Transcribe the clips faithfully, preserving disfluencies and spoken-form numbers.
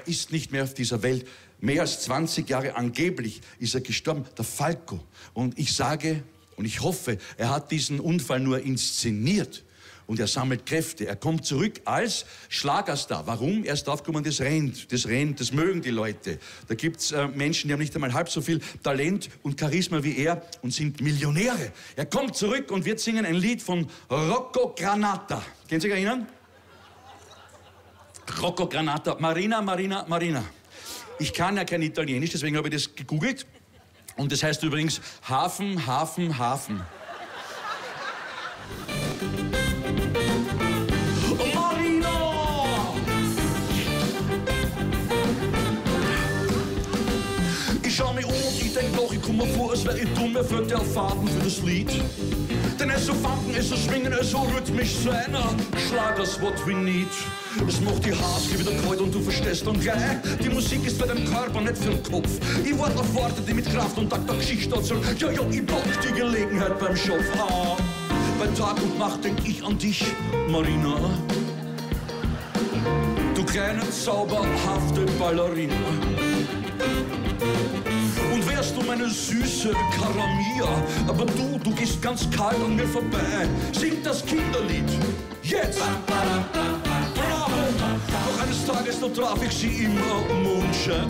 er ist nicht mehr auf dieser Welt. Mehr als zwanzig Jahre angeblich ist er gestorben, der Falco. Und ich sage und ich hoffe, er hat diesen Unfall nur inszeniert. Und er sammelt Kräfte. Er kommt zurück als Schlagerstar. Warum? Er ist draufgekommen, das rennt, das rennt, das mögen die Leute. Da gibt's äh, Menschen, die haben nicht einmal halb so viel Talent und Charisma wie er und sind Millionäre. Er kommt zurück und wird singen ein Lied von Rocco Granata. Können Sie sich erinnern? Rocco Granata. Marina, Marina, Marina. Ich kann ja kein Italienisch, deswegen habe ich das gegoogelt. Und das heißt übrigens Hafen, Hafen, Hafen. Ich schau mich um und ich denk doch, ich komm mir vor, als wär ich dumm, er fällt der Faden für das Lied. Denn es so funken, es so schwingen, es so rhythmisch sein, Schlagers what we need. Es macht die Haare wieder kalt und du verstehst dann gleich, die Musik ist für den Körper, nicht für den Kopf. Ich warte auf Worte, die mit Kraft und Takt der Geschichte erzählen. Ja, ja, ich brauch die Gelegenheit beim Schopf. Ah, bei Tag und Nacht denk ich an dich, Marina. Du kleine, zauberhafte Ballerina. Und wärst du meine süße Karamia, aber du, du gehst ganz kalt an mir vorbei. Sing das Kinderlied, jetzt! Bravo! Doch eines Tages, da traf ich sie im Mondschein.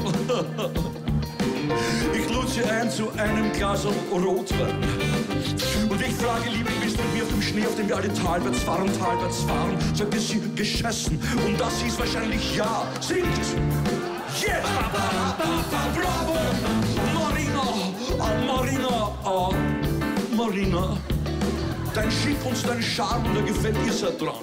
Ich lud sie ein zu einem Glas Rotwein. Und ich frage, Liebe, bist du mit mir auf dem Schnee, auf dem wir alle talwärts fahren, talwärts fahren? Sagte sie, geschossen. Und das hieß wahrscheinlich ja. Singt! Jetzt! Bravo! Marina! Ah, Marina! Ah, Marina! Dein Schick und dein Charme, der gefällt ihr sehr dran.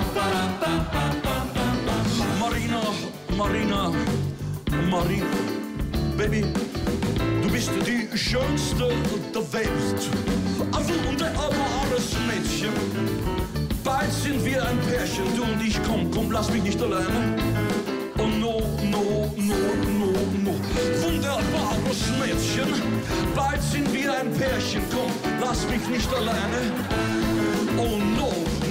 Marina! Marina! Marina! Baby, du bist die schönste der Welt. Ein wunderbares Mädchen. Bald sind wir ein Pärchen, du und ich. Komm, komm, lass mich nicht alleine. Oh no, no, no, no, no. Wunderbares Mädchen. Bald sind wir ein Pärchen, komm, lass mich nicht alleine. Oh no.